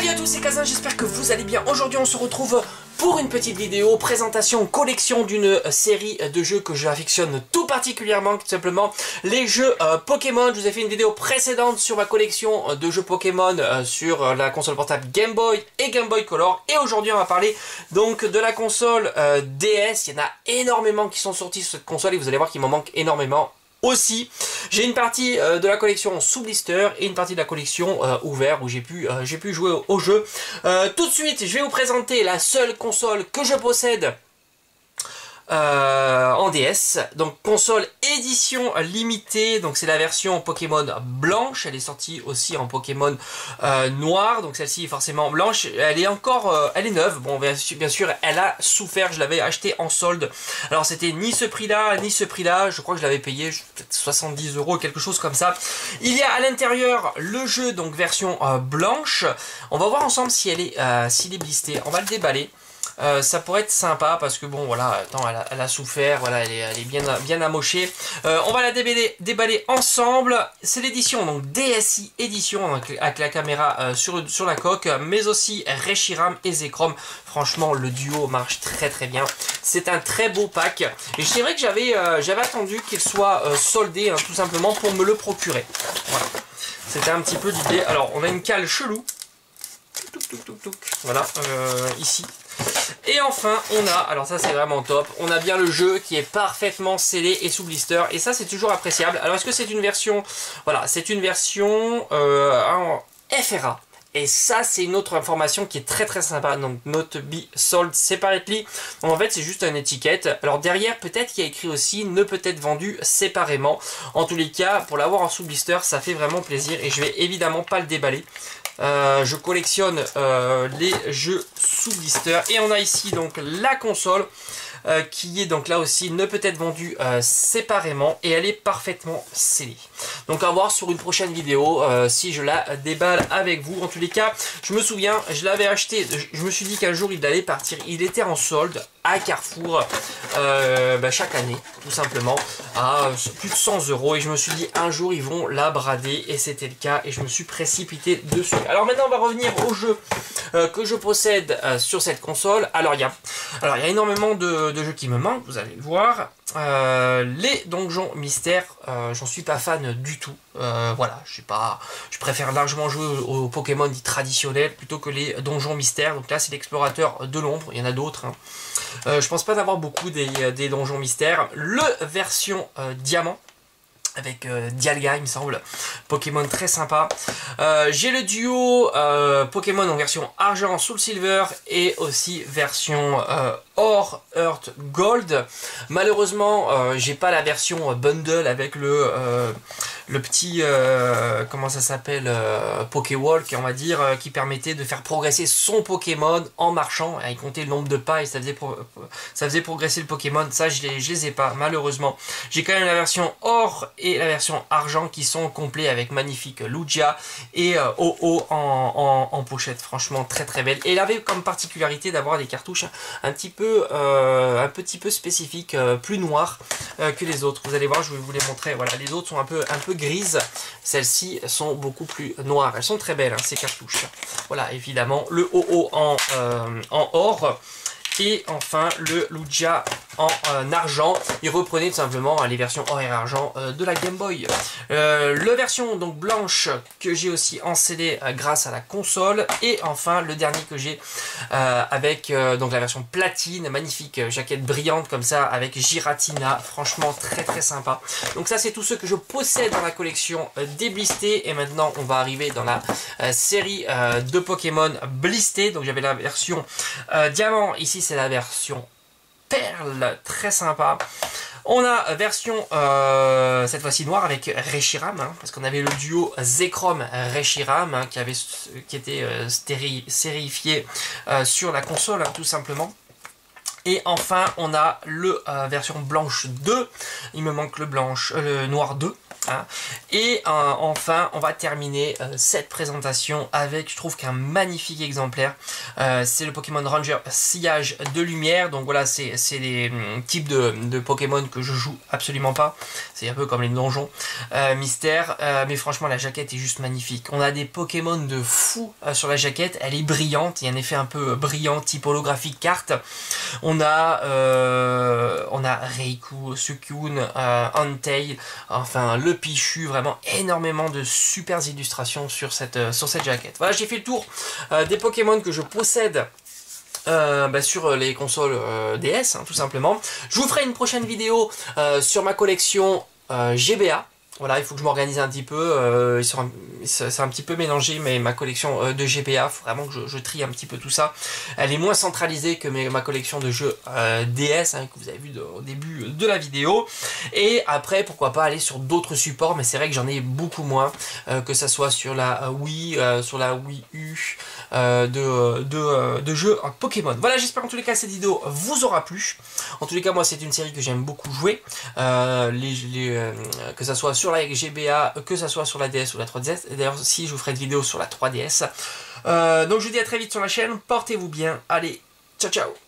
Salut à tous, c'est Kazin, j'espère que vous allez bien. Aujourd'hui on se retrouve pour une petite vidéo, présentation, collection d'une série de jeux que j'affectionne tout particulièrement, tout simplement les jeux Pokémon. Je vous ai fait une vidéo précédente sur ma collection de jeux Pokémon sur la console portable Game Boy et Game Boy Color. Et aujourd'hui on va parler donc de la console DS. Il y en a énormément qui sont sortis sur cette console et vous allez voir qu'il m'en manque énormément. Aussi, j'ai une partie de la collection sous blister et une partie de la collection ouvert où j'ai pu jouer au jeu. Tout de suite, je vais vous présenter la seule console que je possède en DS, donc console édition limitée, donc c'est la version Pokémon blanche, elle est sortie aussi en Pokémon noir, donc celle-ci est forcément blanche, elle est encore, elle est neuve, bon bien sûr elle a souffert, je l'avais acheté en solde, alors c'était ni ce prix-là, ni ce prix-là, je crois que je l'avais payé peut-être 70 €, quelque chose comme ça. Il y a à l'intérieur le jeu, donc version blanche, on va voir ensemble si elle est, s'il est blisté, on va le déballer. Ça pourrait être sympa parce que bon voilà, attends, elle a souffert, voilà, elle est bien amochée. On va la déballer ensemble. C'est l'édition donc DSi édition avec la caméra sur la coque, mais aussi Reshiram et Zekrom. Franchement le duo marche très bien. C'est un très beau pack. Et c'est vrai que j'avais attendu qu'il soit soldé, hein, tout simplement pour me le procurer. Voilà. C'était un petit peu l'idée. Alors on a une cale chelou. Voilà, ici. Et enfin on a, alors ça c'est vraiment top, on a bien le jeu qui est parfaitement scellé et sous blister, et ça c'est toujours appréciable. Alors est-ce que c'est une version, voilà, c'est une version en FRA. Et ça c'est une autre information qui est très sympa, donc not be sold separately. Donc en fait c'est juste une étiquette. Alors derrière peut-être qu'il y a écrit aussi ne peut être vendu séparément. En tous les cas pour l'avoir en sous blister ça fait vraiment plaisir et je vais évidemment pas le déballer. Je collectionne les jeux sous blister et on a ici donc la console qui est donc là aussi ne peut être vendue séparément et elle est parfaitement scellée. Donc à voir sur une prochaine vidéo si je la déballe avec vous. En tous les cas je me souviens, je l'avais acheté, je me suis dit qu'un jour il allait partir, il était en solde à Carrefour chaque année tout simplement à plus de 100 € et je me suis dit un jour ils vont la brader et c'était le cas et je me suis précipité dessus. Alors maintenant on va revenir au jeu que je possède sur cette console. Alors il y a énormément de jeux qui me manquent, vous allez le voir. Les donjons mystères, j'en suis pas fan du tout. Voilà, je préfère largement jouer aux Pokémon dits traditionnels plutôt que les donjons mystères. Donc là c'est l'explorateur de l'ombre, il y en a d'autres, hein. Je pense pas d'avoir beaucoup des donjons mystères. Le version diamant avec Dialga il me semble, Pokémon très sympa. J'ai le duo Pokémon en version argent Soul Silver et aussi version Or Earth Gold. Malheureusement j'ai pas la version bundle avec le petit comment ça s'appelle, Pokéwalk on va dire, qui permettait de faire progresser son Pokémon en marchant, il comptait le nombre de pas et ça faisait progresser le Pokémon. Ça je les ai pas malheureusement. J'ai quand même la version Or et la version argent qui sont complets avec magnifique Lugia et OO en pochette, franchement très belle. Et elle avait comme particularité d'avoir des cartouches un petit peu spécifiques, plus noires que les autres. Vous allez voir, je vais vous les montrer. Voilà, les autres sont un peu grises, celles-ci sont beaucoup plus noires. Elles sont très belles, hein, ces cartouches. Voilà, évidemment le OO en or. Et enfin le Lugia en argent. Il reprenait tout simplement les versions or et argent de la Game Boy. La version donc blanche que j'ai aussi en CD grâce à la console. Et enfin le dernier que j'ai avec donc la version platine, magnifique jaquette brillante comme ça avec Giratina, franchement très sympa. Donc ça c'est tout ce que je possède dans la collection déblistée. Et maintenant on va arriver dans la série de Pokémon blistés. Donc j'avais la version diamant, ici c'est la version perle, très sympa. On a version cette fois-ci noire avec Reshiram, hein, parce qu'on avait le duo Zekrom Reshiram, hein, qui était sérifié sur la console, hein, tout simplement. Et enfin on a le version blanche 2, il me manque le noir 2. Hein. Et enfin, on va terminer cette présentation avec, je trouve qu'un magnifique exemplaire. C'est le Pokémon Ranger Sillage de Lumière. Donc voilà, c'est des types de Pokémon que je joue absolument pas. C'est un peu comme les donjons mystères. Mais franchement, la jaquette est juste magnifique. On a des Pokémon de fou sur la jaquette. Elle est brillante. Il y a un effet un peu brillant, type holographique carte. On a Reiku, Suicune, Entei, enfin le Pichu, vraiment énormément de super illustrations sur cette jaquette. Voilà, j'ai fait le tour des Pokémon que je possède sur les consoles DS, hein, tout simplement. Je vous ferai une prochaine vidéo sur ma collection GBA. Voilà, il faut que je m'organise un petit peu, c'est un petit peu mélangé, mais ma collection de GBA, il faut vraiment que je trie un petit peu tout ça. Elle est moins centralisée que ma collection de jeux DS, hein, que vous avez vu au début de la vidéo. Et après, pourquoi pas aller sur d'autres supports, mais c'est vrai que j'en ai beaucoup moins, que ça soit sur la Wii, sur la Wii U, de jeux en Pokémon. Voilà, j'espère en tous les cas cette vidéo vous aura plu. En tous les cas, moi c'est une série que j'aime beaucoup jouer, que ça soit sur la GBA, que ça soit sur la DS ou la 3DS. Et d'ailleurs, si je vous ferai une vidéo sur la 3DS. Donc je vous dis à très vite sur la chaîne, portez-vous bien, allez, ciao ciao.